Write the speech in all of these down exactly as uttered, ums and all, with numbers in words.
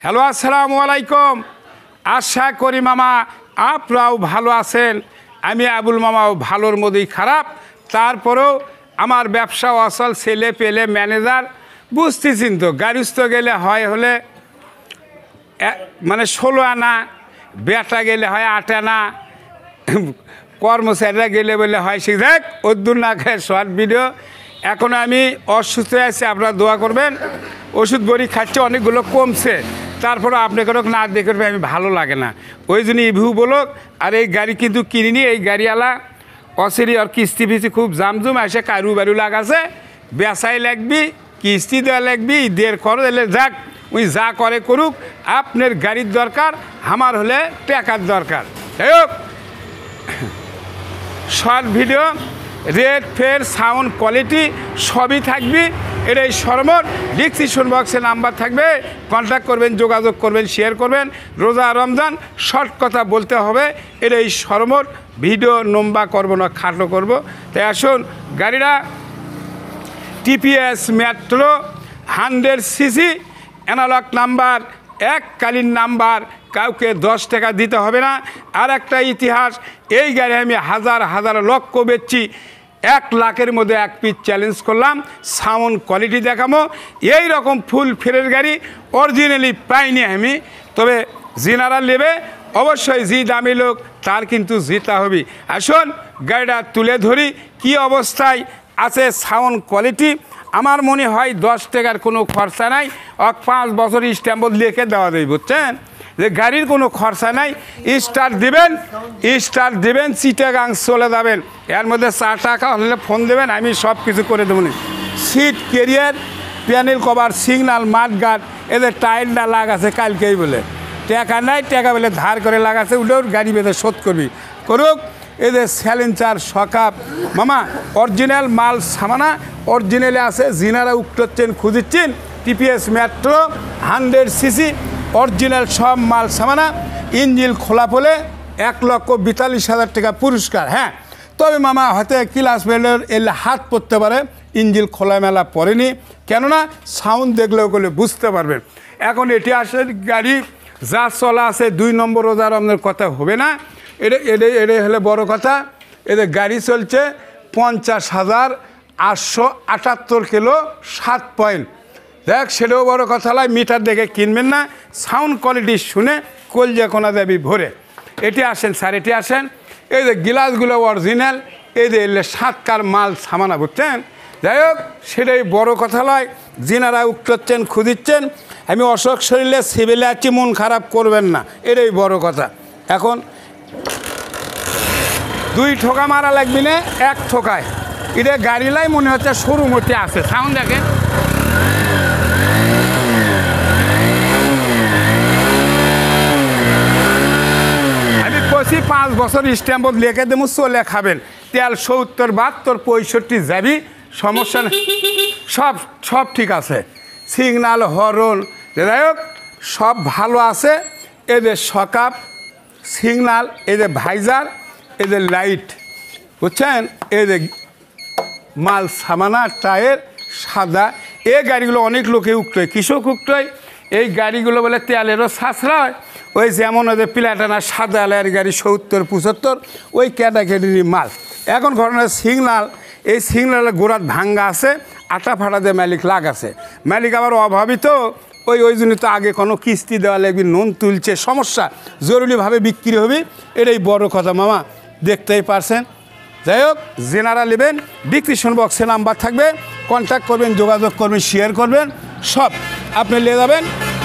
Hello, আসসালামু আলাইকুম। আশা করি মামা আপনারাও ভালো আছেন। আমি আবুল মামাও ভালোর মধ্যেই খারাপ, তারপরেও আমার ব্যবসা অসল, ছেলে পেলে ম্যানেজার বুঝতেছেন তো। গাড়িস্থ গেলে হয় হলে মানে ষোলো আনা, বেটা গেলে হয় আট আনা, কর্মচারীরা গেলে বলে হয় সে দেখ অদ্দুর না খায় শর্ট ভিডিও। এখন আমি অসুস্থ আছি, আপনারা দোয়া করবেন। ওষুধ বড়ি খাচ্ছে, অনেকগুলো কমছে, তারপরে আপনাকে না দেখে আমি ভালো লাগে না, ওই জন্য ইভিউ বলুক। আর এই গাড়ি কিন্তু কিনিনি, এই গাড়িওয়ালা অসেরি আর কিস্তি ফিস্তি খুব জামজুম এসে কারু বারু লাগাছে, বেসাই লাগবি, কিস্তি দেওয়া লাগবি, ঈদের খরচ এলে যাক ওই যা করে করুক। আপনার গাড়ির দরকার, আমার হলে টাকার দরকার। যাই হোক, শর্ট ভিডিও, রেড ফের সাউন্ড কোয়ালিটি সবই থাকবে। এর এই সরমট ডিসক্রিপশন বক্সে নাম্বার থাকবে, কন্ট্যাক্ট করবেন, যোগাযোগ করবেন, শেয়ার করবেন। রোজা রমজান শর্ট কথা বলতে হবে। এর এই সরমট ভিডিও লম্বা করবো না, খাটো করব। তাই আসুন, গাড়িটা TVS metro hundred CC, analog number, এককালীন নাম্বার, কাউকে দশ টাকা দিতে হবে না। আর একটা ইতিহাস, এই গাড়ি আমি হাজার হাজার লক্ষ বেচছি, এক লাখের মধ্যে এক পিস চ্যালেঞ্জ করলাম। সাউন্ড কোয়ালিটি দেখাবো, এই রকম ফুল ফেরের গাড়ি অরিজিনালি পাইনি আমি। তবে যিনারা নেবে অবশ্যই জি দামি লোক তার কিন্তু জিতা হবে। আসুন গাড়িটা তুলে ধরি কি অবস্থায় আছে। সাউন্ড কোয়ালিটি আমার মনে হয় দশ টাকার কোনো খরচা নাই, এক পাঁচ বছর স্ট্যাম্প লিখে দেওয়া দেয়, বুঝছেন যে গাড়ির কোনো খরচা নাই। স্টার্ট দিবেন, স্টার্ট দিবেন, চিটাগাং চলে যাবেন। এর মধ্যে চা টাকা হলে ফোন দেবেন, আমি সব কিছু করে দেবো। Seat carrier, panel cover, signal, mudguard, এদের টায়ারটা লাগাছে কালকেই বলে, টাকা নাই, টাকা বলে ধার করে লাগাছে, উঠেও গাড়ি বেঁধে শোধ করবি করুক। এদের স্যালেন্সার, সকাপ মামা অরিজিনাল মাল সামানা অরিজিনালে আছে। যিনারা উঠছেন খুঁজিচ্ছেন, TVS metro hundred CC original সব মাল সামানা। ইঞ্জিন খোলা পড়লে এক লক্ষ বিতাল্লিশ হাজার টাকা পুরস্কার। হ্যাঁ, তবে মামা হয়তো ক্লাস বেলের এলে হাত পড়তে পারে, ইঞ্জিন খোলামেলা পড়েনি, কেননা সাউন্ড দেখলেও গেলে বুঝতে পারবেন। এখন এটি আসে গাড়ি যা চলা আছে, দুই নম্বর রোজার আপনার কথা হবে না। এটা এটা এটাই হলে বড় কথা। এদের গাড়ি চলছে পঞ্চাশ হাজার আটশো আটাত্তর কিলো সাত পয়েন্ট। দেখ সেটাও বড় কথা নয়, মিটার দেখে কিনবেন না, সাউন্ড কোয়ালিটি শুনে কলজা কোনা দেবী ভরে। এটি আসেন স্যার, এটি আসেন। এই যে গ্লাসগুলো অরিজিনাল, এই যে এলে সাতকার মাল সামানা, বুঝছেন। যাই হোক, সেটাই বড় কথা নয়। যিনারা উঠছেন খুঁজিচ্ছেন, আমি অসুখ শরীরে সিভিলে আছি, মন খারাপ করবেন না, এটাই বড় কথা। এখন দুই ঠোকা মারা লাগবি না, এক ঠোকায় এটা গাড়িলাই মনে হচ্ছে সরু মধ্যে আছে। সাউন্ড দেখেন, আমি কষি পাঁচ বছর স্ট্যাম্প লেখে দেবো, চলে খাবেন। তেল সত্তর বাহাত্তর পঁয়ষট্টি যাবি, সমস্যা নেই, সব সব ঠিক আছে। সিগনাল, হরন, যাই হোক সব ভালো আছে। এদের সকাপ, সিগনাল, এদের ভাইজার, এদের লাইট, বুঝছেন। এদের মাল সামানা, টায়ার সাদা। এই গাড়িগুলো অনেক লোকে উঠতোয়, কৃষক উঠতোয়। এই গাড়িগুলো বলে তেলেরও সাশ্রয় হয়। ওই যেমন ওদের প্লাটানা সাদা আলের গাড়ি সত্তর পঁচাত্তর, ওই ক্যাটাগরির মাল। এখন ঘটনা সিগনাল, এই সিগনালের গোড়াত ভাঙ্গা আছে, আটা ফাটা দিয়ে মালিক লাগাছে। মালিক আবার অভাবিত, ওই ওই জন্য তো আগে কোনো কিস্তি দেওয়া লাগবে, নুন তুলছে, সমস্যা, জরুরিভাবে বিক্রি হবে। এটাই বড় কথা মামা, দেখতেই পারছেন। যাই হোক, জেনারা নেবেন, ডিসক্রিপশন বক্সে নাম্বার থাকবে, কন্ট্যাক্ট করবেন, যোগাযোগ করবেন, শেয়ার করবেন, সব আপনি নিয়ে যাবেন।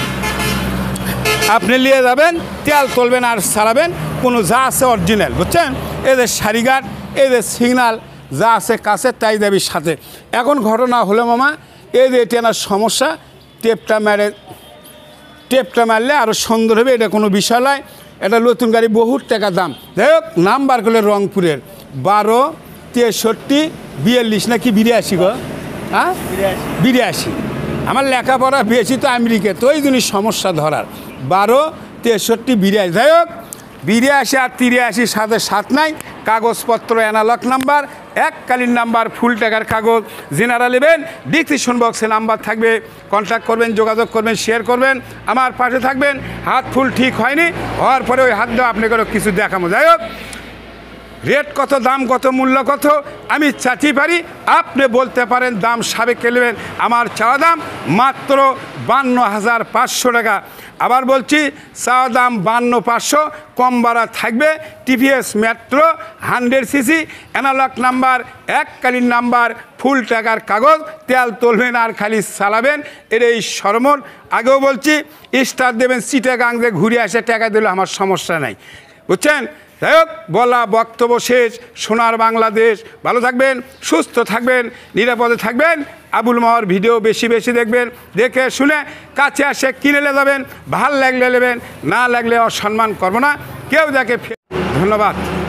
আপনি নিয়ে যাবেন, তেল তুলবেন আর সারাবেন, কোনো যা আছে অরিজিনাল, বুঝছেন। এদের সারিঘাট, এদের সিগনাল যা আছে কাছে তাই দেবী সাথে। এখন ঘটনা হলো মামা, এই যে এটি আমার সমস্যা, টেপটা মারে, টেপটা মারলে আরও সুন্দর হবে, এটা কোনো বিষয় নয়। এটা নতুন গাড়ি, বহুত টাকা দাম। যাই হোক, নাম্বার করলে রংপুরের বারো তেষট্টি বিয়াল্লিশ নাকি বিরাশি গো, হ্যাঁ বিরাশি। আমার লেখাপড়া বেশি তো আমেরিকা, তো ওই জন্যই সমস্যা ধরার। বারো তেষট্টি বিরাশি। যাই হোক, বিরাশি আর তিরাশি সাথে সাত নাই, কাগজপত্র অ্যানালগ নাম্বার, এককালীন নাম্বার, ফুল টাকার কাগজ যেনারা নেবেন ডিসক্রিপশন বক্সে নাম্বার থাকবে, কন্ট্যাক্ট করবেন, যোগাযোগ করবেন, শেয়ার করবেন, আমার পাশে থাকবেন। হাত ফুল ঠিক হয়নি, হওয়ার পরে ওই হাত দেওয়া আপনাকে কিছু দেখাবো। যাই হোক, রেট কত, দাম কত, মূল্য কত আমি চাইতে পারি, আপনি বলতে পারেন দাম সাবেক নেবেন। আমার চাওয়া দাম মাত্র বান্ন হাজার পাঁচশো টাকা। আবার বলছি, চাওয়া দাম বান্ন পাঁচশো, কম ভাড়া থাকবে। TVS metro hundred CC, analog number, এককালীন নাম্বার, ফুল টাকার কাগজ, তেল তুলবেন আর খালি চালাবেন। এর এই সরমন আগেও বলছি, স্টার দেবেন, চিটাগাং দিয়ে ঘুরে আসে টাকা দিলে আমার সমস্যা নাই, বুঝছেন। যাই হোক, বলা বক্তব্য শেষ। সোনার বাংলাদেশ, ভালো থাকবেন, সুস্থ থাকবেন, নিরাপদে থাকবেন। আবুল মাহর ভিডিও বেশি বেশি দেখবেন, দেখে শুনে কাছে আসে কিনে যাবেন। ভাল লাগলে নেবেন, না লাগলে অসম্মান করবো না, কেউ দেখে। ধন্যবাদ।